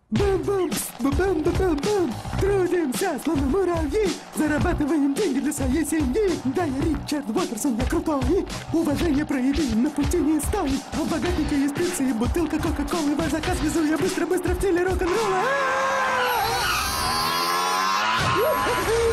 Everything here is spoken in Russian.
Бам-бам, бам-бам-бам-бам. Трудимся, словно муравьи. Зарабатываем деньги для своей семьи. Да, я Ричард Уотерсон, я крутой. Уважение проявим, на пути не стой. А у богатника есть пицца и бутылка кока-колы. Ваш заказ везу я быстро-быстро в стиле рок-н-ролла.